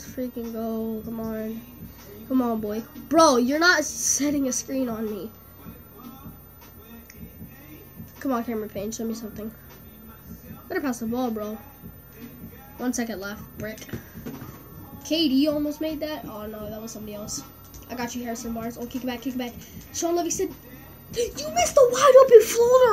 freaking go. Come on. Come on, boy. Bro, you're not setting a screen on me. Come on, Cameron Payne. Show me something. Better pass the ball, bro. 1 second left. Brick. KD almost made that. Oh, no. That was somebody else. I got you, Harrison Barnes. Oh, kick it back. Kick it back. Sean Livingston. You missed the wide open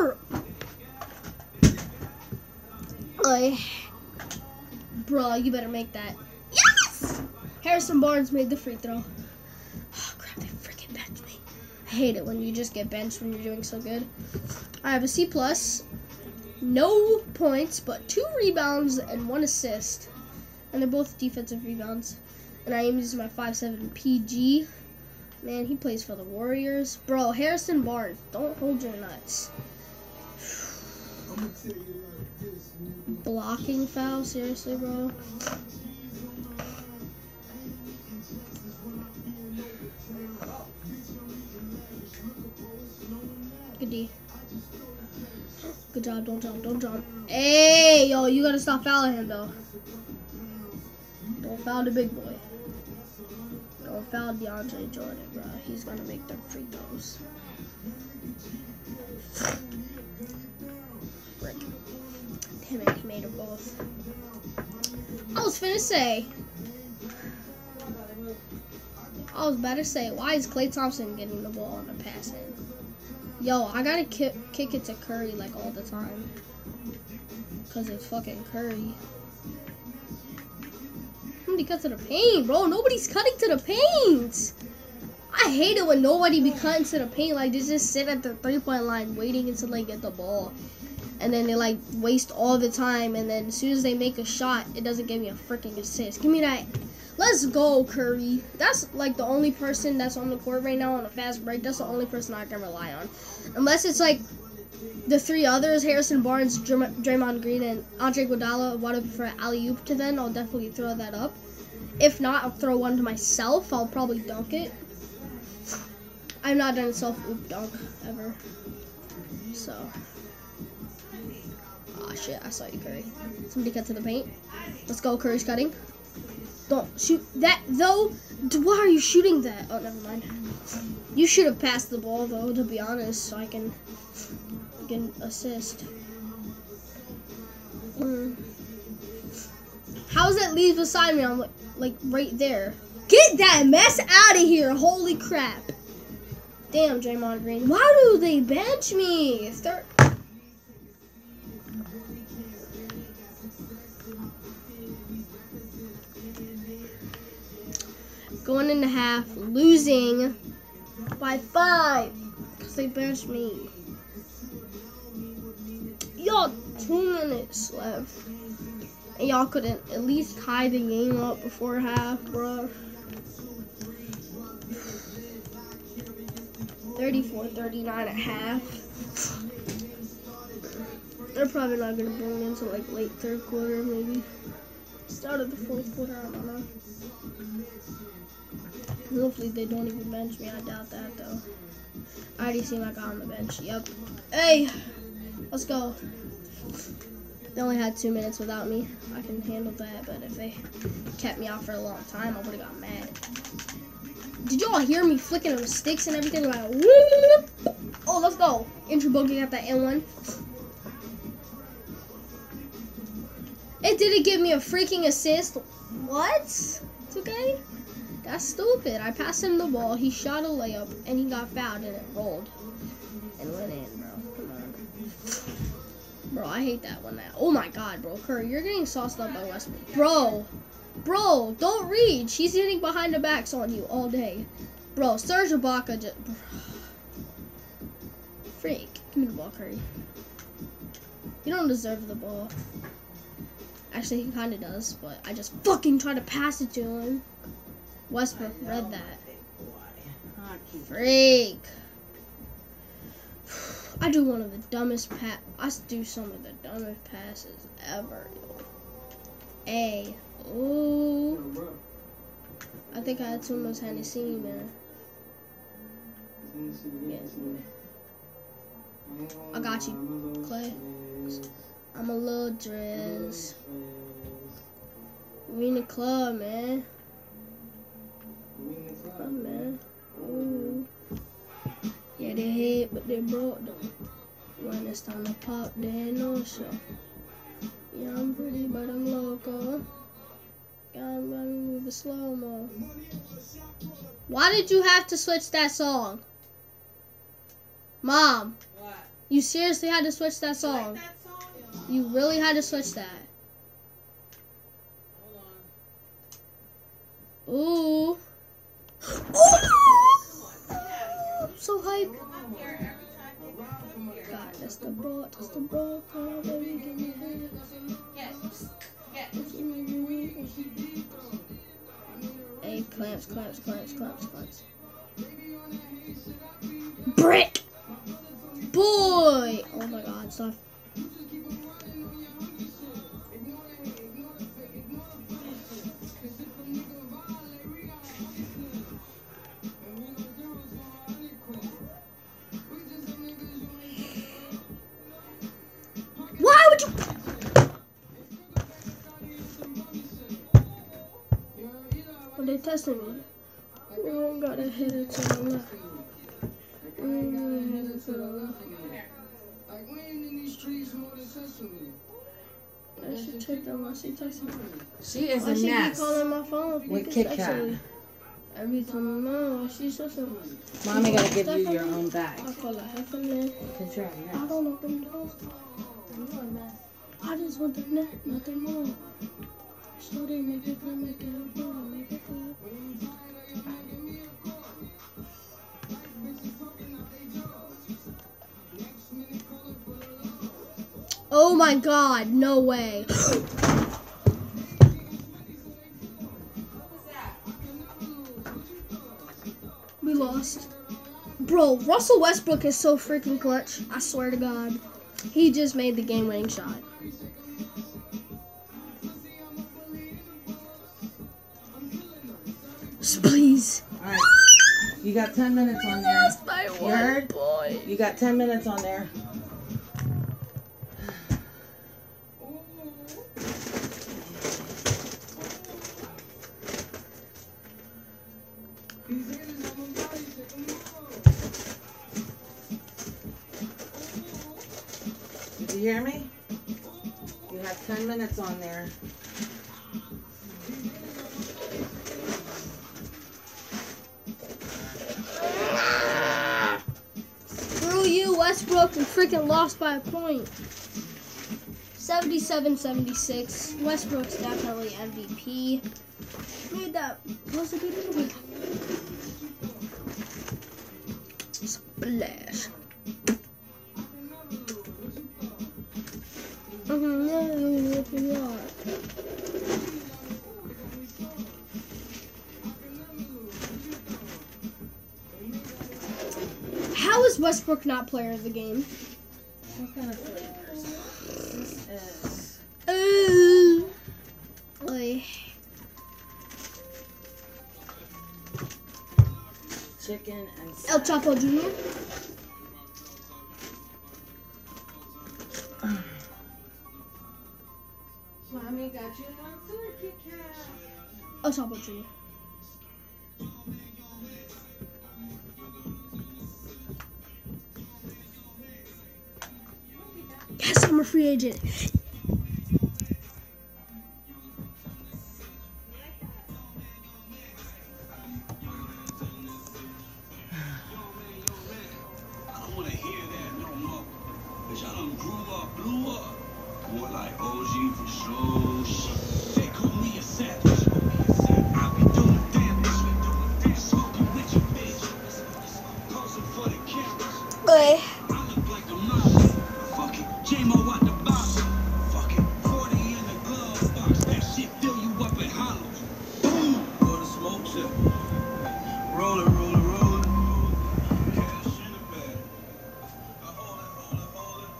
floater. Bro, you better make that. Yes! Harrison Barnes made the free throw. Oh, crap, they freaking benched me. I hate it when you just get benched when you're doing so good. I have a C+. No points, but 2 rebounds and 1 assist. And they're both defensive rebounds. And I am using my 5'7" PG. Man, he plays for the Warriors. Bro, Harrison Barnes, don't hold your nuts. Blocking foul, seriously, bro. Good D. Good job, don't jump, don't jump. Hey, yo, you gotta stop fouling him, though. Don't foul the big boy. Don't foul DeAndre Jordan, bro. He's gonna make them free throws. Brick. Damn it, he made them both. I was finna say. I was about to say, why is Klay Thompson getting the ball on the pass in? Yo, I gotta kick it to Curry like all the time. Cause it's fucking Curry. Somebody cut to the paint, bro. Nobody's cutting to the paint. I hate it when nobody be cutting to the paint. Like, they just sit at the 3-point line waiting until they get the ball. And then they, like, waste all the time. And then as soon as they make a shot, it doesn't give me a freaking assist. Give me that. Let's go, Curry. That's, like, the only person that's on the court right now on a fast break. That's the only person I can rely on. Unless it's, like, the 3 others, Harrison Barnes, Draymond Green, and Andre Iguodala, want to prefer alley-oop to them, I'll definitely throw that up. If not, I'll throw one to myself. I'll probably dunk it. I've not done a self-oop dunk ever. So. Aw, shit. I saw you, Curry. Somebody cut to the paint. Let's go. Curry's cutting. Don't shoot that, though. Why are you shooting that? Oh, never mind. You should have passed the ball, though, to be honest, so I can get an assist. How's that leave beside me? I'm like right there. Get that mess out of here. Holy crap. Damn, Draymond Green. Why do they bench me? Going into half, losing by 5 because they benched me. Y'all, 2 minutes left. And y'all couldn't at least tie the game up before half, bro. 34-39 at half. They're probably not going to bring me until like late 3rd quarter, maybe. Start of the 4th quarter, I don't know. Hopefully they don't even bench me. I doubt that, though. I already see my guy on the bench. Yep. Hey, let's go. They only had 2 minutes without me. I can handle that, but if they kept me out for a long time, I would have got mad. Did y'all hear me flicking them sticks and everything? Like, whoop. Oh, let's go. Andrew Bogut got that N1. It didn't give me a freaking assist. What? It's okay. That's stupid. I passed him the ball. He shot a layup, and he got fouled, and it rolled. And went in, bro. Come on. Bro, I hate that one. Oh, my God, bro. Curry, you're getting sauced up by Westbrook. Bro, don't reach. He's hitting behind the backs on you all day. Bro, Serge Ibaka just... Freak. Give me the ball, Curry. You don't deserve the ball. Actually, he kind of does, but I just fucking tried to pass it to him. Westbrook read that. Freak. I do one of the dumbest I do some of the dumbest passes ever. Hey. Ooh. I think I had too much Hennessy, man. Yeah. I got you, Clay. I'm a little dress. We in the club, man. Oh, man. Ooh. Yeah, they hit, but they broke them. When it's time to pop, they ain't no show. Yeah, I'm pretty, but I'm local. I'm gonna move it slow-mo. Why did you have to switch that song? Mom. What? You seriously had to switch that song? Like that song? You really had to switch that? Hold Ooh. on. I'm so hyped. Come up here every time you come here. God, that's the bro. Come on, baby, give me head. Get. Hey, clamps. Brick! Boy! Oh my god, stop. Why would you? Well, they testing me. Oh, gotta hit it to the left. I should check that while she texting me. She is Why a she keep mess. calling my phone? With Kit Kat. Actually, every time I know she's just a. Mommy gotta give you your own bag. I call her Heffernan. Cause you're a I mess. don't know them doors. You're a mess. I just want the net, nothing more. So they make it good, make it good, make it good. Oh my god, no way. What was that? We lost. Bro, Russell Westbrook is so freaking clutch. I swear to God. He just made the game-winning shot. Please. Alright. You got 10 minutes on there. Lost by You one heard? point. You got 10 minutes on there. Did you hear me? You have 10 minutes on there. Screw you, Westbrook, and freaking lost by a point. 77-76. Westbrook's definitely MVP. Made that buzzer beater week. Splash. How is Westbrook not player of the game? What kind of flavors? This is Oy. chicken and El salad. Chapo Jr. Mommy got you one too, Kit Kat. El Chapo Jr. Yes, I'm a free agent. I don't wanna hear that no more. Cause y'all done grew up, blew up. More like OG for sure. They call me a savage. I be doing damage. Smoking with your bitch. Posing for the cameras. Oy. I look like a mouse. Fuck it. J-Mo out the box. Fuck it. 40 in the glove box. That shit fill you up in hollows. Boom. Where the smoke's at. Roll it, roll it, roll it. Cash in the bag. Hold it.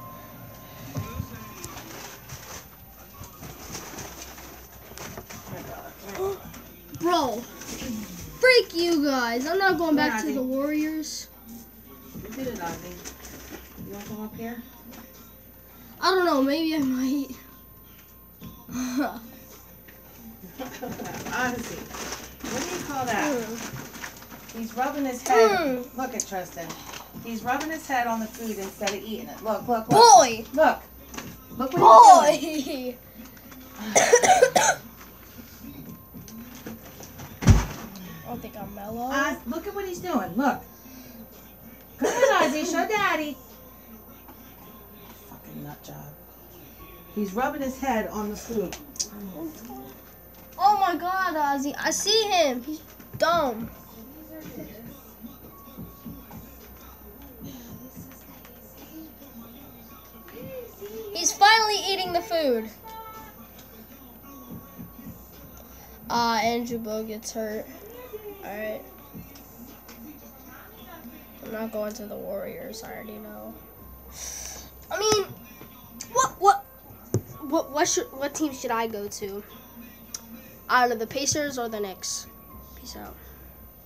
Bro, freak you guys. I'm not going back to Ozzy. the Warriors. You did it, Ozzy. You want to come up here? I don't know. Maybe I might. Ozzy. What do you call that? He's rubbing his head. Mm. Look at Tristan. He's rubbing his head on the food instead of eating it. Look, look, look. Boy! Look. Look what he's doing. Boy! I don't think I'm mellow. Look at what he's doing. Look. Come on, Ozzy. Show Daddy. Fucking nut job. He's rubbing his head on the food. Oh my God, Ozzy. I see him. He's dumb. He's finally eating the food. Andrew Bo gets hurt. Alright. I'm not going to the Warriors, I already know. I mean, what team should I go to? Either the Pacers or the Knicks. Peace out.